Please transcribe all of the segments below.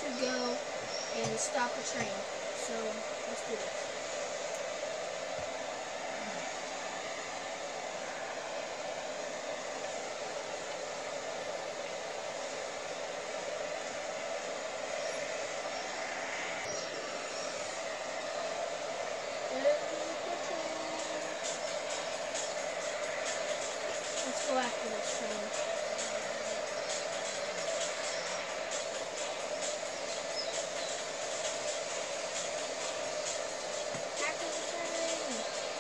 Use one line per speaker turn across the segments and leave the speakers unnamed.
to go and stop the train. So let's do this. Let's go after this train. After the train.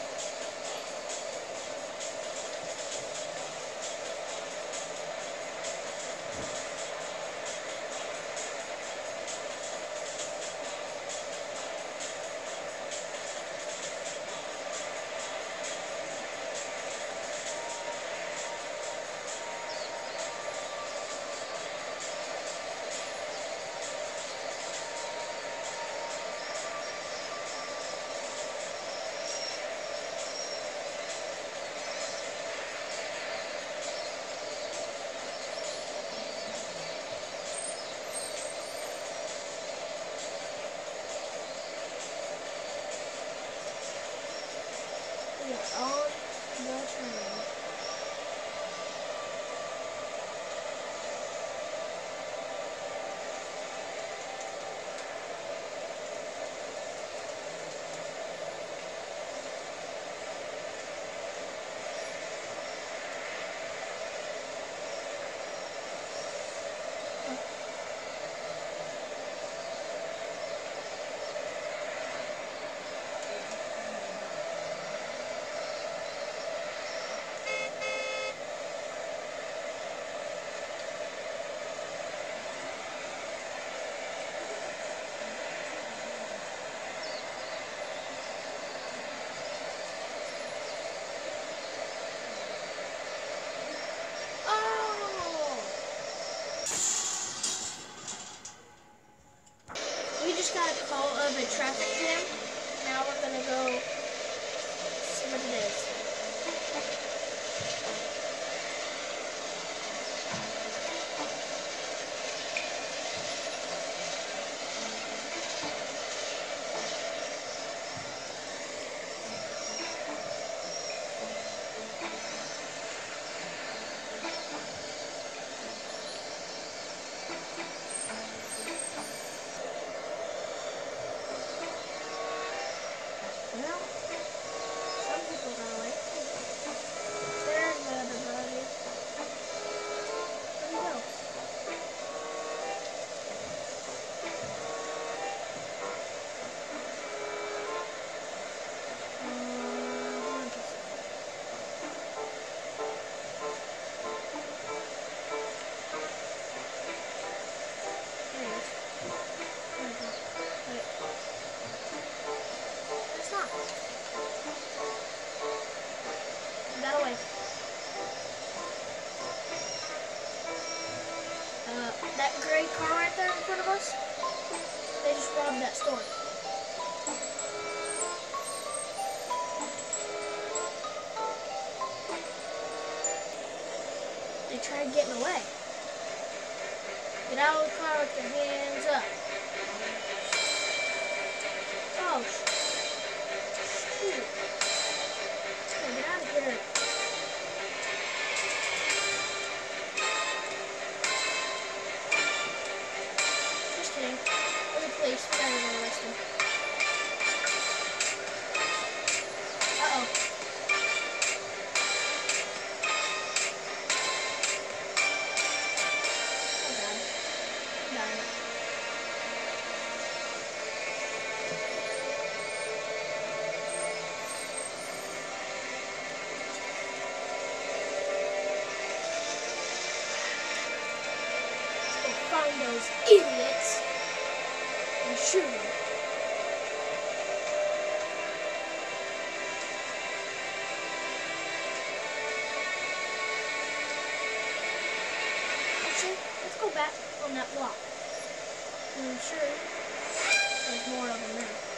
We are on the train. We just got a call of a traffic jam. Now we're gonna go see what it is. Well, some people run away. There's everybody. Where'd he go? There he is. Where is he? Wait. It's not. That away. That gray car right there in front of us, they just robbed that store. They tried getting away. Get out of the car with your hands up. Oh, shoot. Okay, get out of here. Just kidding. We're the police. We gotta go arrest him. Uh-oh. Oh, God. I'm dying. Find those idiots and shoot them. Actually, let's go back on that block. I'm sure there's more of them there.